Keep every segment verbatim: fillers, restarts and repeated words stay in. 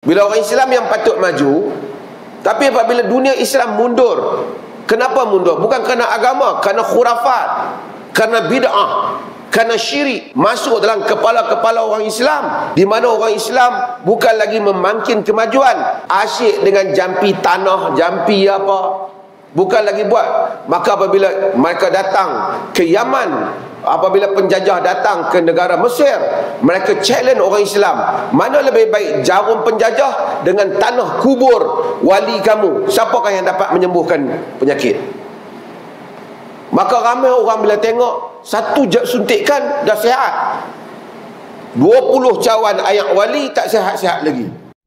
Bila orang Islam yang patut maju, tapi apabila dunia Islam mundur. Kenapa mundur? Bukan kerana agama, kerana khurafat, kerana bid'ah, kerana syirik masuk dalam kepala-kepala orang Islam, di mana orang Islam bukan lagi memangkin kemajuan, asyik dengan jampi tanah, jampi apa, bukan lagi buat. Maka apabila mereka datang ke Yaman, apabila penjajah datang ke negara Mesir, mereka challenge orang Islam, mana lebih baik jarum penjajah dengan tanah kubur wali kamu, siapakah yang dapat menyembuhkan penyakit? Maka ramai orang bila tengok satu suntikan dah sihat, dua puluh cawan ayak wali tak sihat-sihat lagi.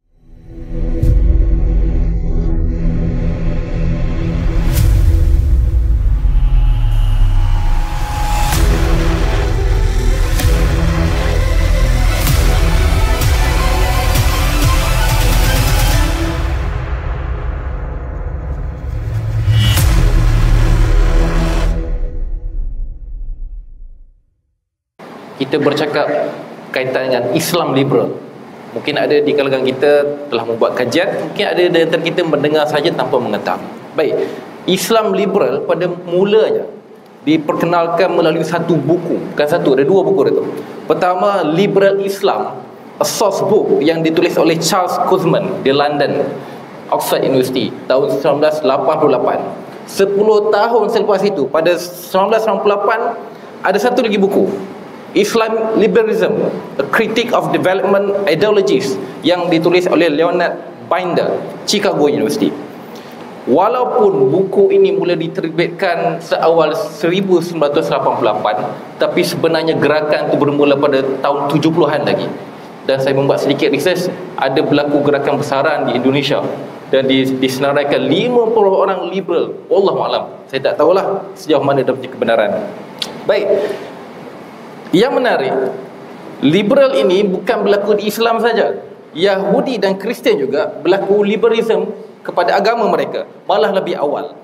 Kita bercakap kaitan dengan Islam liberal. Mungkin ada di kalangan kita telah membuat kajian, mungkin ada di antara kita mendengar saja tanpa mengetahui. Baik, Islam liberal pada mulanya diperkenalkan melalui satu buku, bukan satu, ada dua buku itu. Pertama, Liberal Islam, a source book yang ditulis oleh Charles Kurzman di London, Oxford University, tahun seribu sembilan ratus lapan puluh lapan. Sepuluh tahun selepas itu, pada seribu sembilan ratus sembilan puluh lapan, ada satu lagi buku, Islam Liberalism, A Critique of Development Ideologies, yang ditulis oleh Leonard Binder, Chicago University. Walaupun buku ini mula diterbitkan seawal seribu sembilan ratus lapan puluh lapan, tapi sebenarnya gerakan itu bermula pada tahun tujuh puluhan lagi. Dan saya membuat sedikit research, ada berlaku gerakan besaran di Indonesia dan disenaraikan lima puluh orang liberal. Wallahualam, saya tak tahulah sejauh mana dia punya kebenaran. Baik, yang menarik, liberal ini bukan berlaku di Islam saja. Yahudi dan Kristian juga berlaku liberalism kepada agama mereka, malah lebih awal.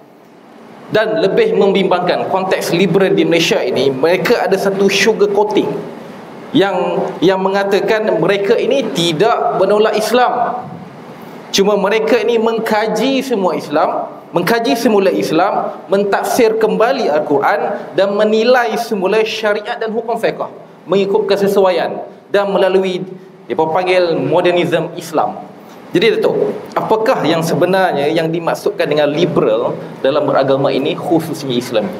Dan lebih membimbangkan, konteks liberal di Malaysia ini, mereka ada satu sugar coating yang yang mengatakan mereka ini tidak menolak Islam. Cuma mereka ini mengkaji semua Islam, mengkaji semula Islam, mentafsir kembali Al-Quran dan menilai semula syariat dan hukum fiqh mengikut kesesuaian dan melalui mereka panggil modernism Islam. Jadi Datuk, apakah yang sebenarnya yang dimaksudkan dengan liberal dalam beragama ini, khususnya Islam?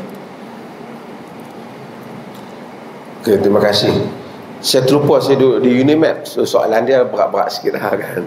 Okay, terima kasih. Saya terlupa saya duduk di Unimap, so soalan dia berat-berat sikit lah kan.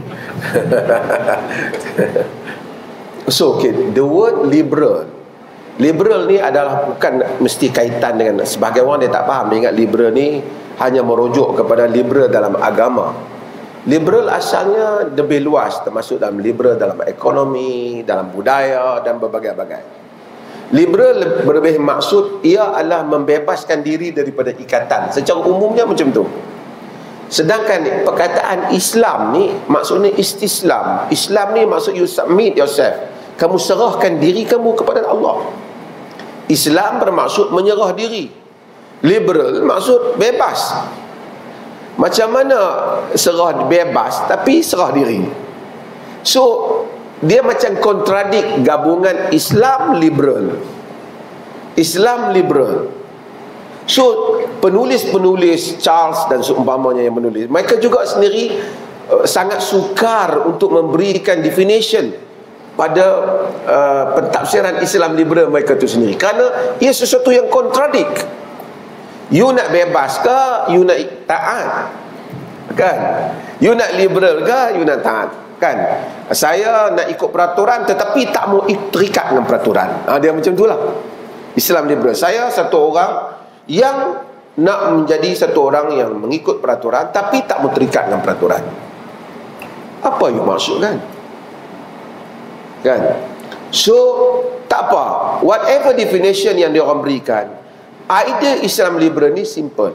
So okay, the word liberal, liberal ni adalah bukan mesti kaitan dengan, sebagai orang dia tak faham, dia ingat liberal ni hanya merujuk kepada liberal dalam agama. Liberal asalnya lebih luas, termasuk dalam liberal dalam ekonomi, dalam budaya dan berbagai-bagai. Liberal lebih maksud ia adalah membebaskan diri daripada ikatan. Secara umumnya macam tu. Sedangkan perkataan Islam ni maksudnya istislam. Islam ni maksud you submit yourself. Kamu serahkan diri kamu kepada Allah. Islam bermaksud menyerah diri. Liberal maksud bebas. Macam mana serah bebas tapi serah diri? So dia macam kontradik gabungan Islam liberal, Islam liberal. So penulis-penulis Charles dan seumpamanya yang menulis, mereka juga sendiri uh, sangat sukar untuk memberikan definition pada uh, pentafsiran Islam liberal mereka itu sendiri, kerana ia sesuatu yang kontradik. You nak bebas ke, you nak taat kan? You nak liberal ke, you nak taat kan? Saya nak ikut peraturan tetapi tak mau terikat dengan peraturan. Ha, dia macam itulah Islam liberal. Saya satu orang yang nak menjadi satu orang yang mengikut peraturan tapi tak mau terikat dengan peraturan. Apa you maksud kan? Kan? So tak apa, whatever definition yang dia orang berikan, idea Islam liberal ni simple.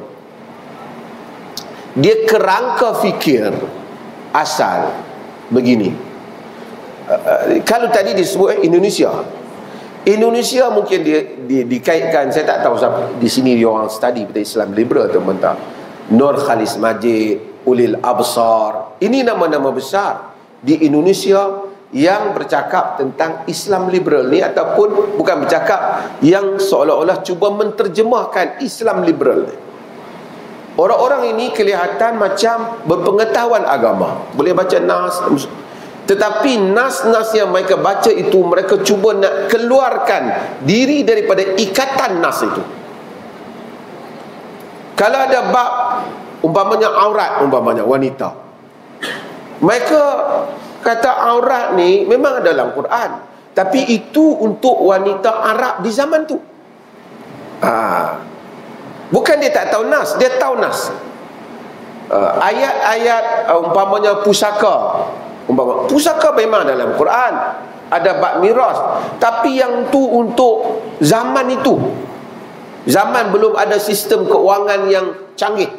Dia kerangka fikir asal begini. Uh, uh, kalau tadi disebut Indonesia, Indonesia mungkin dia, dia dikaitkan, saya tak tahu siapa di sini dia orang study pada Islam liberal atau mentah. Nur Khalis Majid, Ulil Absar, ini nama-nama besar di Indonesia yang bercakap tentang Islam liberal ni, ataupun bukan bercakap, yang seolah-olah cuba menterjemahkan Islam liberal ni. Orang-orang ini kelihatan macam berpengetahuan agama, boleh baca nas, tetapi nas-nas yang mereka baca itu, mereka cuba nak keluarkan diri daripada ikatan nas itu. Kalau ada bab umpamanya aurat, umpamanya wanita, mereka kata aurat ni memang ada dalam Quran, tapi itu untuk wanita Arab di zaman tu. ha. Bukan dia tak tahu nas, dia tahu nas. uh, Ayat-ayat uh, umpamanya pusaka, umpama pusaka memang dalam Quran, ada bab miras, tapi yang tu untuk zaman itu, zaman belum ada sistem keuangan yang canggih.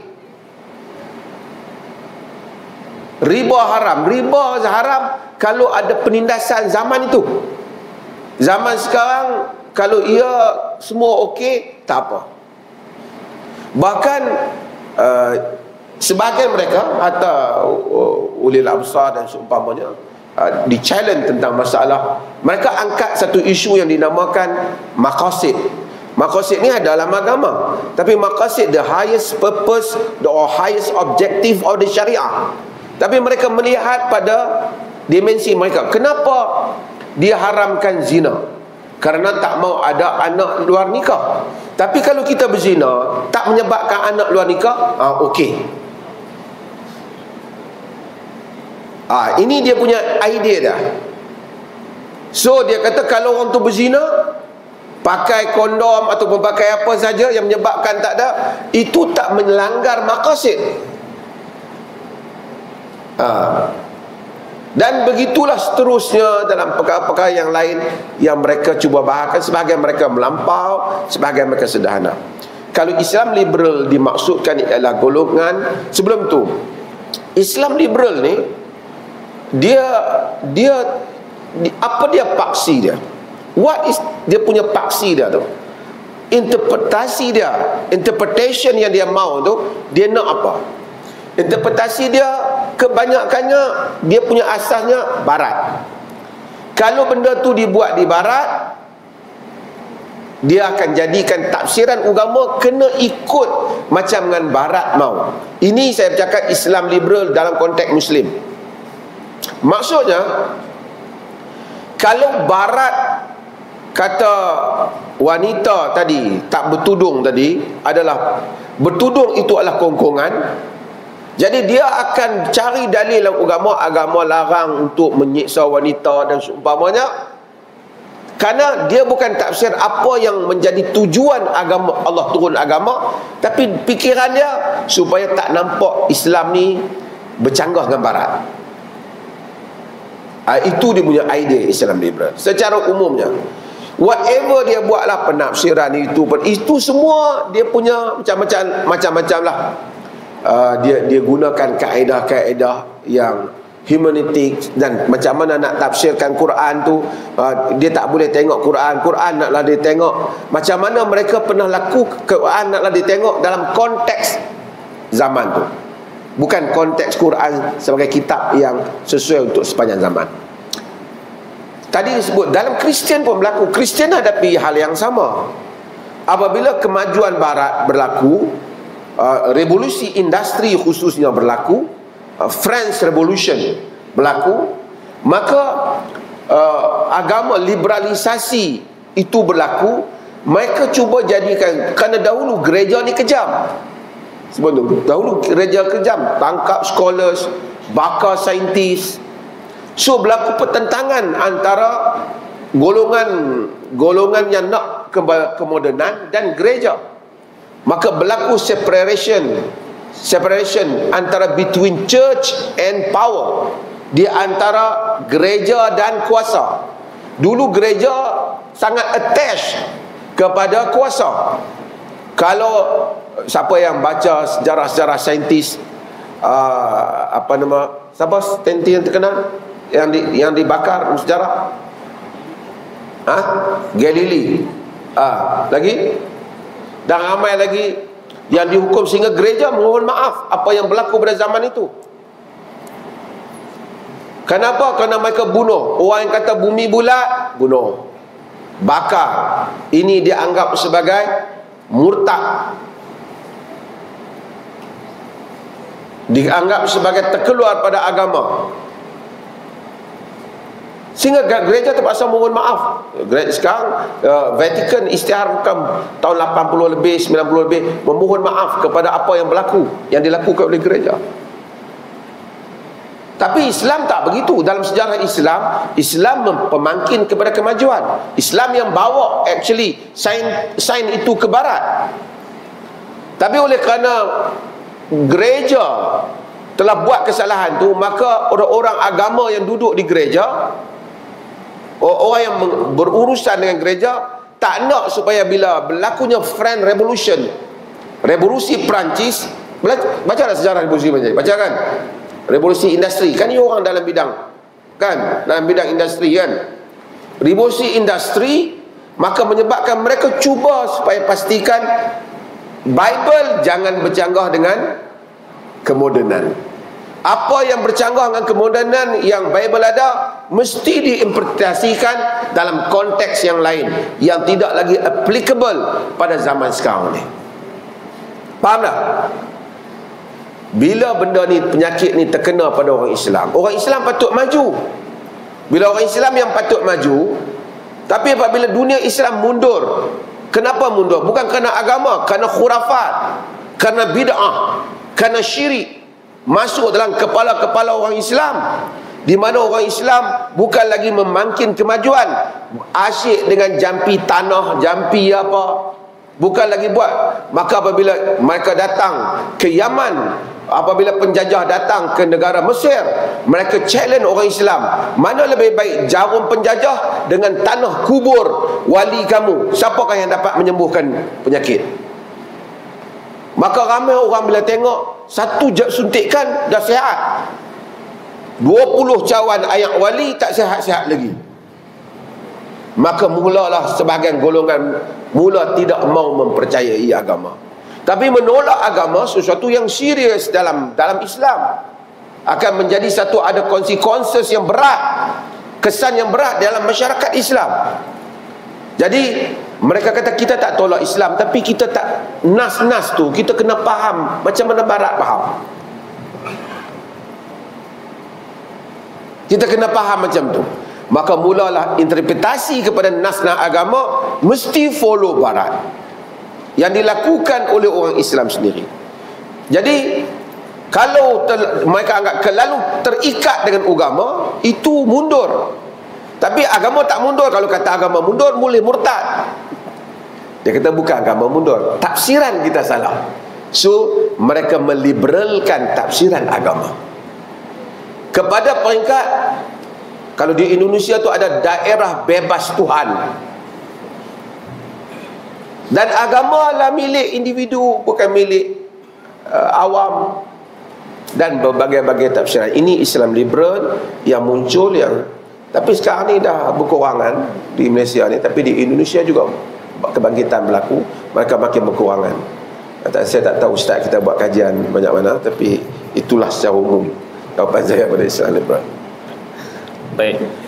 Riba haram, riba haram kalau ada penindasan zaman itu. Zaman sekarang kalau ia semua okey, tak apa. Bahkan uh, sebahagian mereka atau uh, ulil absar dan seumpamanya uh, di challenge tentang masalah, mereka angkat satu isu yang dinamakan maqasid. Maqasid ni ada dalam agama, tapi maqasid the highest purpose or highest objective of the syariah. Tapi mereka melihat pada dimensi mereka. Kenapa dia haramkan zina? Kerana tak mau ada anak luar nikah. Tapi kalau kita berzina tak menyebabkan anak luar nikah, ah, okey. Ah, ini dia punya idea dah. So dia kata kalau orang tu berzina, pakai kondom ataupun pakai apa saja yang menyebabkan tak ada, itu tak melanggar maqasid. Ha. Dan begitulah seterusnya dalam perkara-perkara yang lain yang mereka cuba bahagikan. Sebahagian mereka melampau, sebahagian mereka sederhana. Kalau Islam liberal dimaksudkan ialah golongan, sebelum tu Islam liberal ni dia dia apa dia paksi dia? What is dia punya paksi dia tu? Interpretasi dia, interpretation yang dia mau tu, dia nak apa? Interpretasi dia kebanyakannya dia punya asasnya barat. Kalau benda tu dibuat di barat, dia akan jadikan tafsiran agama kena ikut macam dengan barat mau. Ini saya bercakap Islam liberal dalam konteks Muslim. Maksudnya, kalau barat kata wanita tadi tak bertudung tadi adalah bertudung itu adalah kongkongan, jadi dia akan cari dalil dalam agama, agama larang untuk menyiksa wanita dan seumpamanya, kerana dia bukan tafsir apa yang menjadi tujuan agama, Allah turun agama, tapi fikiran dia supaya tak nampak Islam ni bercanggah dengan barat. Ha, itu dia punya idea Islam liberal. Secara umumnya, whatever dia buatlah penafsiran itu, itu semua dia punya macam-macam macam-macam lah. Uh, dia dia gunakan kaedah-kaedah yang humanitik, dan macam mana nak tafsirkan Quran tu, uh, dia tak boleh tengok Quran, Quran naklah dia tengok. Macam mana mereka pernah laku Quran naklah dia tengok dalam konteks zaman tu, bukan konteks Quran sebagai kitab yang sesuai untuk sepanjang zaman. Tadi disebut dalam Kristian pun berlaku. Kristian hadapi hal yang sama. Apabila kemajuan barat berlaku, uh, revolusi industri khususnya berlaku, uh, French Revolution berlaku, maka uh, agama liberalisasi itu berlaku. Mereka cuba jadikan, kerana dahulu gereja ni kejam. Sebab tu dahulu gereja kejam, tangkap scholars, bakar saintis. So berlaku pertentangan antara golongan golongan yang nak kemodernan dan gereja. Maka berlaku separation separation antara between church and power, di antara gereja dan kuasa. Dulu gereja sangat attached kepada kuasa. Kalau siapa yang baca sejarah-sejarah saintis, uh, apa nama, siapa saintis yang terkenal yang di, yang dibakar sejarah? Ha? Galilei. Ah, lagi? Dan ramai lagi yang dihukum sehingga gereja mohon maaf apa yang berlaku pada zaman itu. Kenapa? Kerana mereka bunuh. Orang yang kata bumi bulat, bunuh, bakar. Ini dianggap sebagai murtad, dianggap sebagai terkeluar pada agama. Sehingga gereja terpaksa mohon maaf. Sekarang uh, Vatican isytiharkan tahun lapan puluh lebih, sembilan puluh lebih, memohon maaf kepada apa yang berlaku, yang dilakukan oleh gereja. Tapi Islam tak begitu. Dalam sejarah Islam, Islam pemangkin kepada kemajuan. Islam yang bawa actually sain, sain itu ke barat. Tapi oleh kerana gereja telah buat kesalahan tu, maka orang-orang agama yang duduk di gereja, orang yang berurusan dengan gereja, tak nak supaya bila berlakunya French Revolution, revolusi Perancis, bacalah sejarah revolusi Perancis, baca kan, revolusi industri, kan ni orang dalam bidang, kan, dalam bidang industri kan, revolusi industri, maka menyebabkan mereka cuba supaya pastikan Bible jangan bercanggah dengan kemodenan. Apa yang bercanggah dengan kemodenan yang Bible ada, mesti diinterpretasikan dalam konteks yang lain, yang tidak lagi applicable pada zaman sekarang ni. Faham tak? Bila benda ni, penyakit ni terkena pada orang Islam, orang Islam patut maju. Bila orang Islam yang patut maju, tapi apabila dunia Islam mundur. Kenapa mundur? Bukan kerana agama, kerana khurafat, kerana bid'ah, kerana syirik masuk dalam kepala-kepala orang Islam, di mana orang Islam bukan lagi memangkin kemajuan, asyik dengan jampi tanah, jampi apa, bukan lagi buat. Maka apabila mereka datang ke Yaman, apabila penjajah datang ke negara Mesir, mereka challenge orang Islam, mana lebih baik, jarum penjajah dengan tanah kubur wali kamu, siapakah yang dapat menyembuhkan penyakit? Maka ramai orang bila tengok satu suntikan dah sihat, dua puluh cawan ayat wali tak sihat-sihat lagi. Maka mulalah sebahagian golongan mula tidak mau mempercayai agama. Tapi menolak agama sesuatu yang serius dalam dalam Islam, akan menjadi satu ada konsekuensi yang berat, kesan yang berat dalam masyarakat Islam. Jadi mereka kata kita tak tolak Islam, tapi kita tak nas-nas tu kita kena faham macam mana barat faham. Kita kena faham macam tu. Maka mulalah interpretasi kepada nas-nas agama mesti follow barat, yang dilakukan oleh orang Islam sendiri. Jadi kalau ter, mereka anggap terlalu terikat dengan agama, itu mundur. Tapi agama tak mundur. Kalau kata agama mundur, boleh murtad. Dia kata bukan agama mundur, tafsiran kita salah. So mereka meliberalkan tafsiran agama kepada peringkat, kalau di Indonesia tu ada daerah bebas Tuhan, dan agama adalah milik individu, bukan milik uh, awam, dan berbagai-bagai tafsiran. Ini Islam liberal yang muncul, yang tapi sekarang ni dah berkurangan di Malaysia ni, tapi di Indonesia juga kebangkitan berlaku, mereka makin berkurangan. Saya tak tahu Ustaz kita buat kajian banyak mana, tapi itulah secara umum jawapan saya pada Islam liberal. Baik.